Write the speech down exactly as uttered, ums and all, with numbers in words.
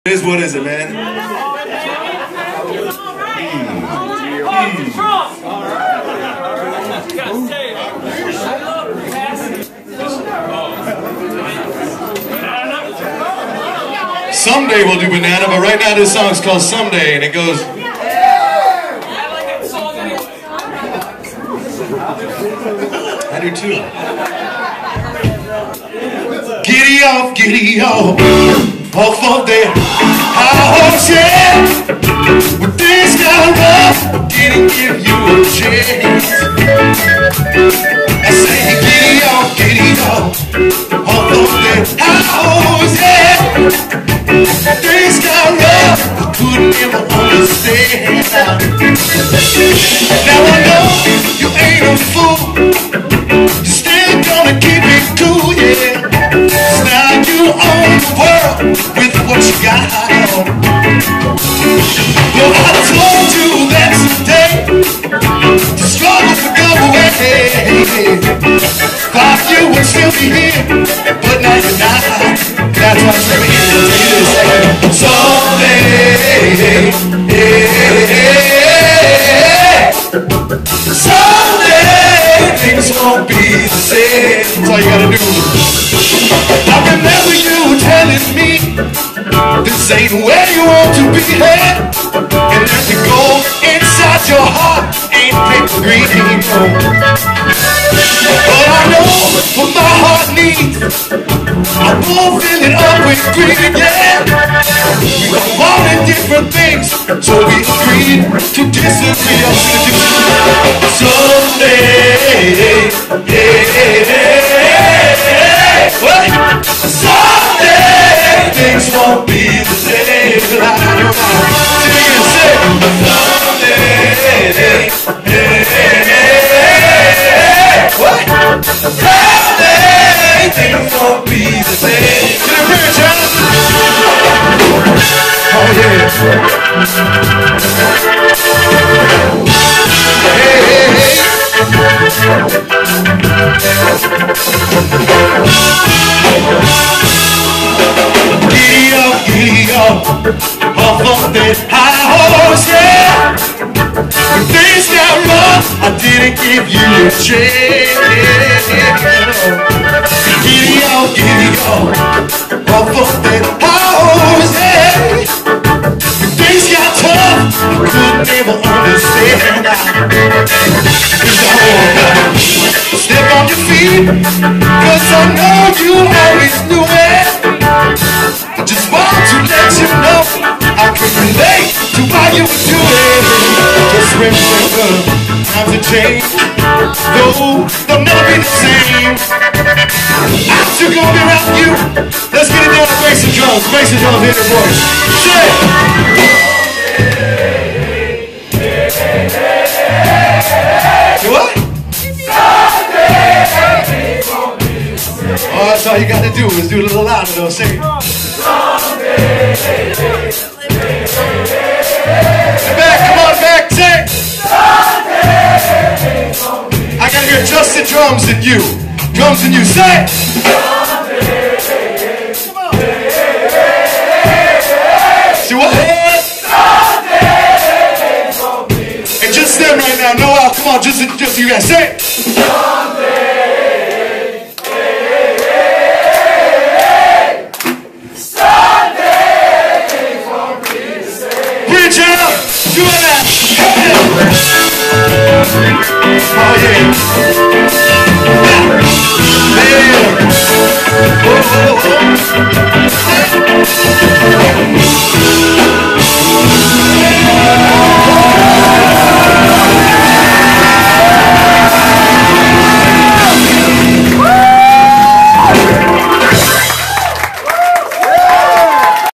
It is what is it, man? Mm. Someday we'll do Banana, but right now this song's called Someday, and it goes. I do too. Giddy off, giddy off, off of there. House, yeah. With this kind of rough, didn't give you a chance. I say, giddy off, giddy off, off of there. House, yeah. This kind of rough, I couldn't ever understand. Now I know you ain't a fool. You're still gonna keep it cool, yeah. So now you own the world with what you got. Well, I told you that someday the struggle would go away. Thought you would still be here, but now you're not. That's why I'm screaming in the someday, someday things won't be the same. That's all you gotta do. I remember you telling me this ain't where you want to be at, and that the gold inside your heart ain't paper green. But I know what my heart needs. I won't fill it up with greed, yeah. We were wanting different things, so we agreed to disagree. Someday, yeah, what? Someday things won't be the same. Someday, what? Someday things won't be the same. To the bridge, huh? Oh yeah. Hey, hey, hey. Giddy up, giddy up, off of that high horse, yeah. When things got rough, I didn't give you a chance. Giddy up, giddy up, off of that high horse, yeah. When things got tough, I could never understand. Step on your feet, cause I know you always knew it. I just want to let you know I can relate to why you would do it. Just remember, times have changed. No, they'll never be the same. I'm still gonna be around you. Let's get it down to bass and drums. Bass and drums, hit it, boys. Say Do what? Oh, that's all you got to do is do it a little louder, though. Sing it. Back, come on, back, sing. I got to hear just the drums and you. Drums and you, say. See what? And just them right now. No, uh, come on, just, just you guys, say it. Bridge out, do it now.